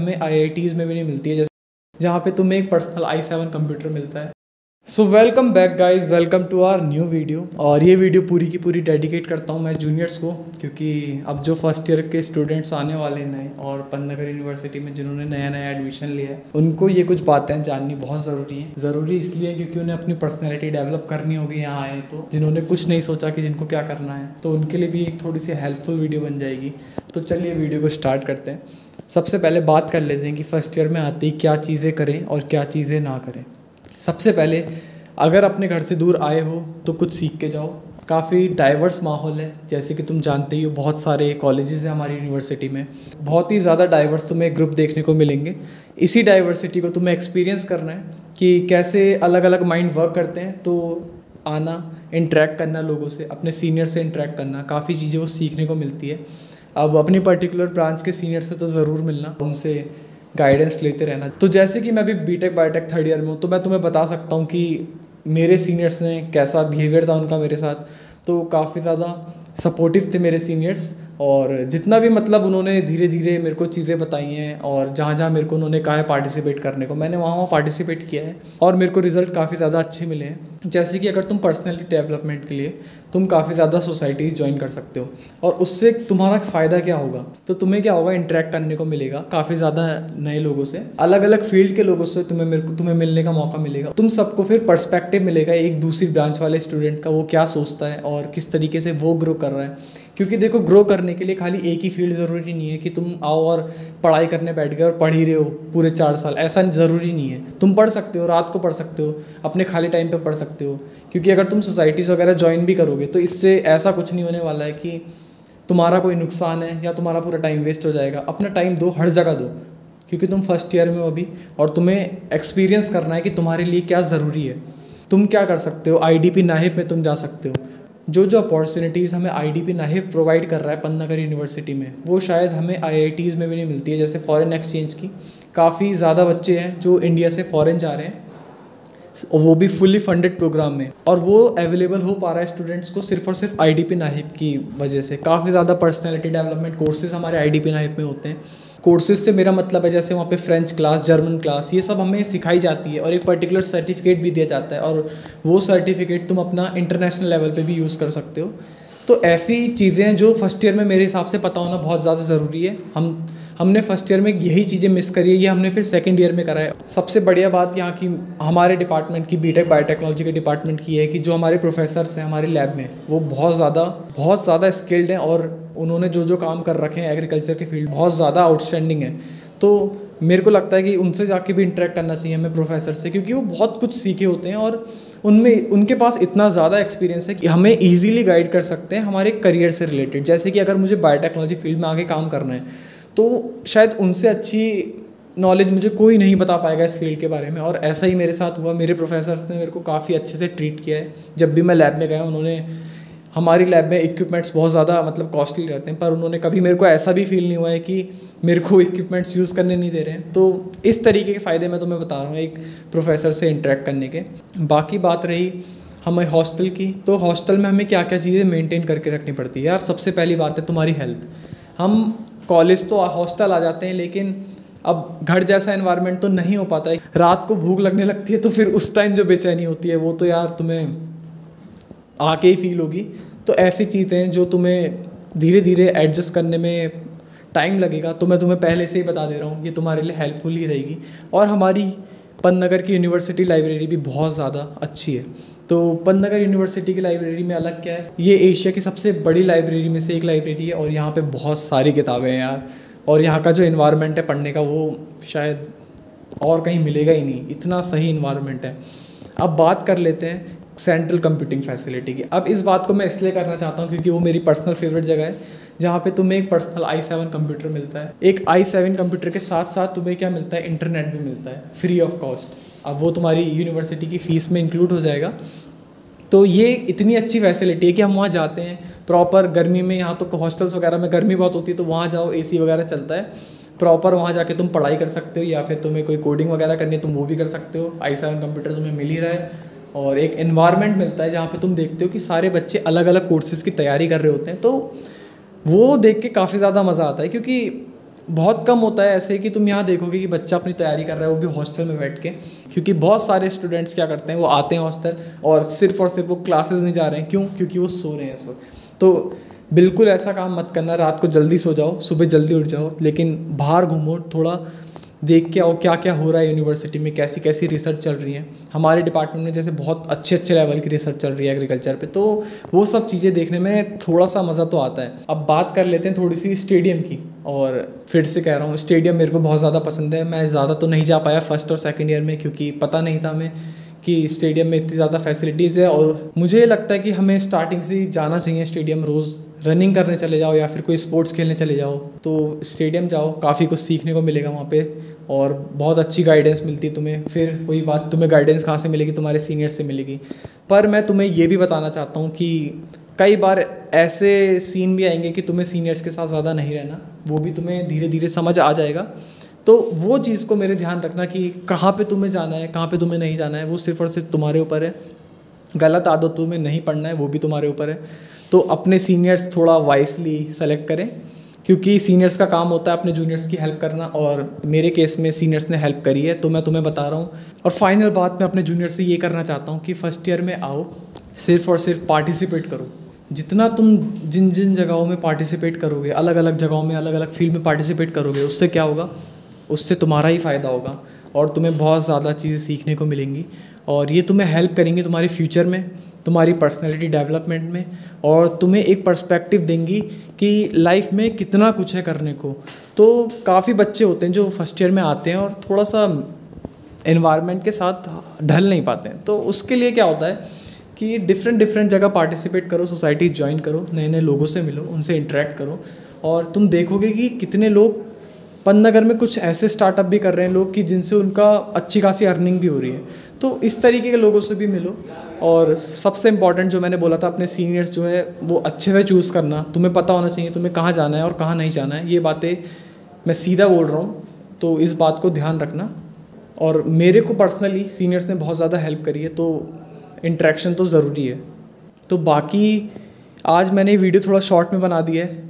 हमें IITs में भी नहीं मिलती है, जैसे जहाँ पे तुम्हें एक पर्सनल i7 कंप्यूटर मिलता है। So welcome back guys, welcome to our new video. और ये वीडियो पूरी की पूरी डेडिकेट करता हूँ मैं जूनियर्स को, क्योंकि अब जो फर्स्ट ईयर के स्टूडेंट्स आने वाले हैं नए, और पन्नागर यूनिवर्सिटी में जिन्होंने नया नया एडमिशन लिया है, उनको ये कुछ बातें जाननी बहुत ज़रूरी है। ज़रूरी इसलिए क्योंकि उन्हें अपनी पर्सनैलिटी डेवलप करनी होगी यहाँ आए तो, जिन्होंने कुछ नहीं सोचा कि जिनको क्या करना है, तो उनके लिए भी एक थोड़ी सी हेल्पफुल वीडियो बन जाएगी। तो चलिए वीडियो को स्टार्ट करते हैं। सबसे पहले बात कर लेते हैं कि फर्स्ट ईयर में आते ही क्या चीज़ें करें और क्या चीज़ें ना करें। सबसे पहले, अगर अपने घर से दूर आए हो तो कुछ सीख के जाओ। काफ़ी डाइवर्स माहौल है, जैसे कि तुम जानते ही हो, बहुत सारे कॉलेजेस हैं हमारी यूनिवर्सिटी में, बहुत ही ज़्यादा डाइवर्स तुम्हें ग्रुप देखने को मिलेंगे। इसी डाइवर्सिटी को तुम्हें एक्सपीरियंस करना है कि कैसे अलग अलग माइंड वर्क करते हैं। तो आना, इंटरेक्ट करना लोगों से, अपने सीनियर से इंटरेक्ट करना, काफ़ी चीज़ें वो सीखने को मिलती है। अब अपनी पर्टिकुलर ब्रांच के सीनियर से तो ज़रूर मिलना, उनसे गाइडेंस लेते रहना। तो जैसे कि मैं भी बीटेक बायोटेक थर्ड ईयर में हूँ, तो मैं तुम्हें बता सकता हूँ कि मेरे सीनियर्स ने कैसा बिहेवियर था उनका मेरे साथ। तो काफ़ी ज़्यादा सपोर्टिव थे मेरे सीनियर्स, और जितना भी मतलब उन्होंने धीरे धीरे मेरे को चीज़ें बताई हैं, और जहाँ जहाँ मेरे को उन्होंने कहा है पार्टिसिपेट करने को, मैंने वहाँ पार्टिसिपेट किया है और मेरे को रिजल्ट काफ़ी ज़्यादा अच्छे मिले हैं। जैसे कि अगर तुम पर्सनैलिटी डेवलपमेंट के लिए तुम काफ़ी ज़्यादा सोसाइटीज़ ज्वाइन कर सकते हो, और उससे तुम्हारा फ़ायदा क्या होगा, तो तुम्हें क्या होगा, इंटरेक्ट करने को मिलेगा काफ़ी ज़्यादा नए लोगों से, अलग अलग फील्ड के लोगों से तुम्हें मिलने का मौका मिलेगा। तुम सबको फिर पर्सपेक्टिव मिलेगा एक दूसरी ब्रांच वाले स्टूडेंट का, वो क्या सोचता है और किस तरीके से वो ग्रो कर रहा है। क्योंकि देखो, ग्रो करने के लिए खाली एक ही फील्ड ज़रूरी नहीं है कि तुम आओ और पढ़ाई करने बैठ गए और पढ़ ही रहे हो पूरे 4 साल, ऐसा ज़रूरी नहीं है। तुम पढ़ सकते हो, रात को पढ़ सकते हो, अपने खाली टाइम पे पढ़ सकते हो। क्योंकि अगर तुम सोसाइटीज़ वगैरह ज्वाइन भी करोगे तो इससे ऐसा कुछ नहीं होने वाला है कि तुम्हारा कोई नुकसान है या तुम्हारा पूरा टाइम वेस्ट हो जाएगा। अपना टाइम दो, हर जगह दो, क्योंकि तुम फर्स्ट ईयर में हो अभी, और तुम्हें एक्सपीरियंस करना है कि तुम्हारे लिए क्या ज़रूरी है, तुम क्या कर सकते हो। IDP नाहिब में तुम जा सकते हो। जो अपॉर्चुनिटीज़ हमें IDP नाहिब प्रोवाइड कर रहा है पन्नागर यूनिवर्सिटी में, वो शायद हमें IITs में भी नहीं मिलती है। जैसे फॉरेन एक्सचेंज की, काफ़ी ज़्यादा बच्चे हैं जो इंडिया से फॉरेन जा रहे हैं, और वो भी फुली फंडेड प्रोग्राम में, और वो अवेलेबल हो पा रहा है स्टूडेंट्स को सिर्फ और सिर्फ IDP नाहिब की वजह से। काफ़ी ज़्यादा पर्सनैलिटी डेवलपमेंट कोर्सेज हमारे IDP नाहिब में होते हैं। कोर्सेज से मेरा मतलब है जैसे वहाँ पे फ्रेंच क्लास, जर्मन क्लास, ये सब हमें सिखाई जाती है, और एक पर्टिकुलर सर्टिफिकेट भी दिया जाता है, और वो सर्टिफिकेट तुम अपना इंटरनेशनल लेवल पे भी यूज़ कर सकते हो। तो ऐसी चीज़ें हैं जो फर्स्ट ईयर में मेरे हिसाब से पता होना बहुत ज़्यादा ज़रूरी है। हमने फर्स्ट ईयर में यही चीज़ें मिस करी है, ये हमने फिर सेकंड ईयर में करा है। सबसे बढ़िया बात यहाँ की हमारे डिपार्टमेंट की, बीटेक बायोटेक्नोलॉजी के डिपार्टमेंट की है कि जो हमारे प्रोफेसर्स हैं हमारे लैब में, वो बहुत ज़्यादा स्किल्ड हैं, और उन्होंने जो काम कर रखे हैं एग्रीकल्चर के फील्ड, बहुत ज़्यादा आउटस्टैंडिंग है। तो मेरे को लगता है कि उनसे जाके भी इंटरेक्ट करना चाहिए हमें प्रोफेसर से, क्योंकि वो बहुत कुछ सीखे होते हैं, और उनके पास इतना ज़्यादा एक्सपीरियंस है कि हमें ईजिली गाइड कर सकते हैं हमारे करियर से रिलेटेड। जैसे कि अगर मुझे बायोटेक्नोलॉजी फील्ड में आगे काम करना है, तो शायद उनसे अच्छी नॉलेज मुझे कोई नहीं बता पाएगा इस फील्ड के बारे में। और ऐसा ही मेरे साथ हुआ। मेरे प्रोफेसर्स ने मेरे को काफ़ी अच्छे से ट्रीट किया है। जब भी मैं लैब में गया, उन्होंने, हमारी लैब में इक्विपमेंट्स बहुत ज़्यादा मतलब कॉस्टली रहते हैं, पर उन्होंने कभी मेरे को ऐसा भी फील नहीं हुआ है कि मेरे को इक्विपमेंट्स यूज़ करने नहीं दे रहे हैं। तो इस तरीके के फ़ायदे मैं तुम्हें बता रहा हूँ एक प्रोफेसर से इंटरेक्ट करने के। बाकी बात रही हमें हॉस्टल की, तो हॉस्टल में हमें क्या क्या चीज़ें मेंटेन करके रखनी पड़ती है। यार सबसे पहली बात है तुम्हारी हेल्थ। हम कॉलेज तो हॉस्टल आ जाते हैं, लेकिन अब घर जैसा एनवायरनमेंट तो नहीं हो पाता है। रात को भूख लगने लगती है, तो फिर उस टाइम जो बेचैनी होती है, वो तो यार तुम्हें आके ही फील होगी। तो ऐसी चीज़ें जो तुम्हें धीरे धीरे एडजस्ट करने में टाइम लगेगा, तो मैं तुम्हें पहले से ही बता दे रहा हूँ, ये तुम्हारे लिए हेल्पफुल ही रहेगी। और हमारी पन्नागर की यूनिवर्सिटी लाइब्रेरी भी बहुत ज़्यादा अच्छी है। तो पन्नागर यूनिवर्सिटी की लाइब्रेरी में अलग क्या है, ये एशिया की सबसे बड़ी लाइब्रेरी में से एक लाइब्रेरी है, और यहाँ पे बहुत सारी किताबें हैं यार। और यहाँ का जो इन्वायरमेंट है पढ़ने का, वो शायद और कहीं मिलेगा ही नहीं, इतना सही इन्वायरमेंट है। अब बात कर लेते हैं सेंट्रल कंप्यूटिंग फैसिलिटी की। अब इस बात को मैं इसलिए करना चाहता हूँ क्योंकि वो मेरी पर्सनल फेवरेट जगह है, जहाँ पे तुम्हें एक पर्सनल i7 कंप्यूटर मिलता है। एक i7 कंप्यूटर के साथ साथ तुम्हें क्या मिलता है, इंटरनेट भी मिलता है फ्री ऑफ कॉस्ट। अब वो तुम्हारी यूनिवर्सिटी की फ़ीस में इंक्लूड हो जाएगा। तो ये इतनी अच्छी फैसिलिटी है कि हम वहाँ जाते हैं प्रॉपर गर्मी में। यहाँ तो हॉस्टल्स वगैरह में गर्मी बहुत होती है, तो वहाँ जाओ, AC वगैरह चलता है प्रॉपर, वहाँ जाके तुम पढ़ाई कर सकते हो, या फिर तुम्हें कोई कोडिंग वगैरह करनी है तुम वो भी कर सकते हो। i7 कंप्यूटर तुम्हें मिल ही रहा है, और एक एनवायरनमेंट मिलता है जहाँ पे तुम देखते हो कि सारे बच्चे अलग अलग कोर्सेज़ की तैयारी कर रहे होते हैं। तो वो देख के काफ़ी ज़्यादा मज़ा आता है, क्योंकि बहुत कम होता है ऐसे कि तुम यहाँ देखोगे कि बच्चा अपनी तैयारी कर रहा है वो भी हॉस्टल में बैठ के, क्योंकि बहुत सारे स्टूडेंट्स क्या करते हैं, वो आते हैं हॉस्टल और सिर्फ वो क्लासेस नहीं जा रहे हैं। क्यों? क्योंकि वो सो रहे हैं इस वक्त। तो बिल्कुल ऐसा काम मत करना, रात को जल्दी सो जाओ, सुबह जल्दी उठ जाओ, लेकिन बाहर घूमो, थोड़ा देख के आओ क्या क्या हो रहा है यूनिवर्सिटी में, कैसी कैसी रिसर्च चल रही है। हमारे डिपार्टमेंट में जैसे बहुत अच्छे अच्छे लेवल की रिसर्च चल रही है एग्रीकल्चर पे, तो वो सब चीज़ें देखने में थोड़ा सा मज़ा तो आता है। अब बात कर लेते हैं थोड़ी सी स्टेडियम की, और फिर से कह रहा हूँ स्टेडियम मेरे को बहुत ज़्यादा पसंद है। मैं ज़्यादा तो नहीं जा पाया फर्स्ट और सेकेंड ईयर में, क्योंकि पता नहीं था हमें कि स्टेडियम में इतनी ज़्यादा फैसिलिटीज़ है। और मुझे ये लगता है कि हमें स्टार्टिंग से ही जाना चाहिए स्टेडियम, रोज़ रनिंग करने चले जाओ या फिर कोई स्पोर्ट्स खेलने चले जाओ, तो स्टेडियम जाओ, काफ़ी कुछ सीखने को मिलेगा वहाँ पे और बहुत अच्छी गाइडेंस मिलती है तुम्हें। फिर वही बात, तुम्हें गाइडेंस कहाँ से मिलेगी? तुम्हारे सीनियर्स से मिलेगी। पर मैं तुम्हें ये भी बताना चाहता हूँ कि कई बार ऐसे सीन भी आएंगे कि तुम्हें सीनियर्स के साथ ज़्यादा नहीं रहना, वो भी तुम्हें धीरे धीरे समझ आ जाएगा। तो वो चीज़ को मेरे ध्यान रखना कि कहाँ पे तुम्हें जाना है, कहाँ पे तुम्हें नहीं जाना है, वो सिर्फ और सिर्फ तुम्हारे ऊपर है। गलत आदतों में नहीं पड़ना है, वो भी तुम्हारे ऊपर है। तो अपने सीनियर्स थोड़ा वाइसली सेलेक्ट करें, क्योंकि सीनियर्स का काम होता है अपने जूनियर्स की हेल्प करना, और मेरे केस में सीनियर्स ने हेल्प करी है, तो मैं तुम्हें बता रहा हूँ। और फाइनल बात मैं अपने जूनियर से ये करना चाहता हूँ कि फर्स्ट ईयर में आओ, सिर्फ और सिर्फ पार्टिसिपेट करो। जितना तुम जिन जिन जगहों में पार्टिसिपेट करोगे, अलग अलग जगहों में अलग अलग फील्ड में पार्टिसिपेट करोगे, उससे क्या होगा? उससे तुम्हारा ही फ़ायदा होगा और तुम्हें बहुत ज़्यादा चीज़ें सीखने को मिलेंगी, और ये तुम्हें हेल्प करेंगी तुम्हारे फ्यूचर में, तुम्हारी पर्सनैलिटी डेवलपमेंट में, और तुम्हें एक पर्सपेक्टिव देंगी कि लाइफ में कितना कुछ है करने को। तो काफ़ी बच्चे होते हैं जो फर्स्ट ईयर में आते हैं और थोड़ा सा एनवायरनमेंट के साथ ढल नहीं पाते हैं, तो उसके लिए क्या होता है कि डिफरेंट जगह पार्टिसिपेट करो, सोसाइटी ज्वाइन करो, नए नए लोगों से मिलो, उनसे इंटरेक्ट करो, और तुम देखोगे कि कितने लोग पन्नगर में कुछ ऐसे स्टार्टअप भी कर रहे हैं लोग कि जिनसे उनका अच्छी खासी अर्निंग भी हो रही है। तो इस तरीके के लोगों से भी मिलो, और सबसे इम्पॉर्टेंट जो मैंने बोला था, अपने सीनियर्स जो है वो अच्छे से चूज़ करना। तुम्हें पता होना चाहिए तुम्हें कहाँ जाना है और कहाँ नहीं जाना है। ये बातें मैं सीधा बोल रहा हूँ, तो इस बात को ध्यान रखना। और मेरे को पर्सनली सीनियर्स ने बहुत ज़्यादा हेल्प करी है, तो इंटरेक्शन तो ज़रूरी है। तो बाकी आज मैंने वीडियो थोड़ा शॉर्ट में बना दी है,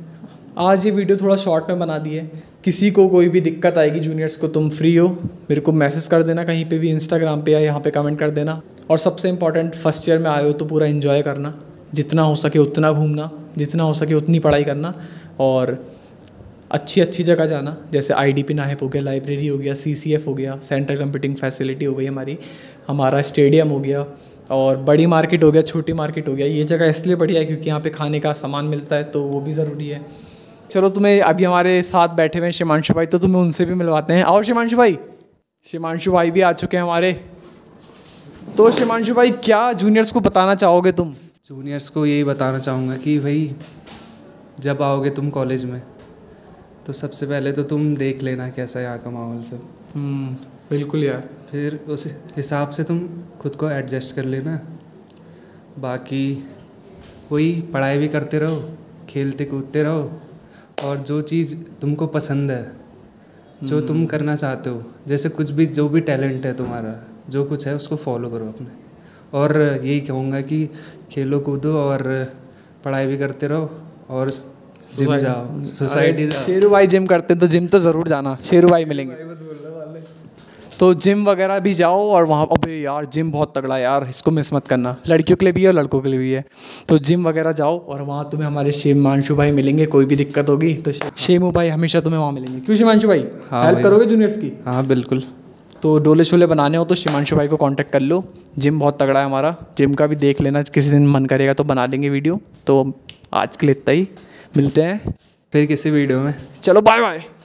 किसी को कोई भी दिक्कत आएगी जूनियर्स को, तुम फ्री हो, मेरे को मैसेज कर देना कहीं पे भी, इंस्टाग्राम पे या यहाँ पे कमेंट कर देना। और सबसे इम्पॉर्टेंट, फर्स्ट ईयर में आए हो तो पूरा एंजॉय करना, जितना हो सके उतना घूमना, जितना हो सके उतनी पढ़ाई करना, और अच्छी जगह जाना, जैसे IDP नाहिप हो गया, लाइब्रेरी हो गया, CCF हो गया, सेंट्रल कंप्यूटिंग फैसिलिटी हो गई हमारा स्टेडियम हो गया, और बड़ी मार्केट हो गया, छोटी मार्केट हो गया। ये जगह इसलिए बढ़िया है क्योंकि यहाँ पे खाने का सामान मिलता है, तो वो भी ज़रूरी है। चलो, तुम्हें अभी हमारे साथ बैठे हुए हैं शिमांशु भाई, तो तुम्हें उनसे भी मिलवाते हैं। और शिमांशु भाई भी आ चुके हैं हमारे। तो शिमांशु भाई, क्या जूनियर्स को बताना चाहोगे तुम? जूनियर्स को यही बताना चाहूँगा कि भाई जब आओगे तुम कॉलेज में, तो सबसे पहले तो तुम देख लेना कैसा है यहाँ का माहौल सब। बिल्कुल यार। फिर उस हिसाब से तुम खुद को एडजस्ट कर लेना। बाकी वही पढ़ाई भी करते रहो, खेलते कूदते रहो, और जो चीज़ तुमको पसंद है, जो तुम करना चाहते हो, जैसे कुछ भी जो भी टैलेंट है तुम्हारा, जो कुछ है उसको फॉलो करो अपने। और यही कहूँगा कि खेलो कूदो और पढ़ाई भी करते रहो, और जिम जाओ, सोसाइटी। शेरू भाई जिम करते हैं तो जिम तो ज़रूर जाना, शेरू भाई मिलेंगे तो जिम वगैरह भी जाओ। और वहाँ अबे यार जिम बहुत तगड़ा है यार, इसको मिस मत करना, लड़कियों के लिए भी है और लड़कों के लिए भी है। तो जिम वगैरह जाओ, और वहाँ तुम्हें हमारे शिमांशु भाई मिलेंगे। कोई भी दिक्कत होगी तो शेमू भाई हमेशा तुम्हें वहाँ मिलेंगे। क्यों शिमांशु भाई? हेल्प करोगे जूनियर्स की? हाँ बिल्कुल। तो डोले शोले बनाने हो तो शिमांशु भाई को कांटेक्ट कर लो। जिम बहुत तगड़ा है हमारा, जिम का भी देख लेना, किसी दिन मन करेगा तो बना देंगे वीडियो। तो आज के लिए इतना ही, मिलते हैं फिर किसी वीडियो में। चलो बाय बाय।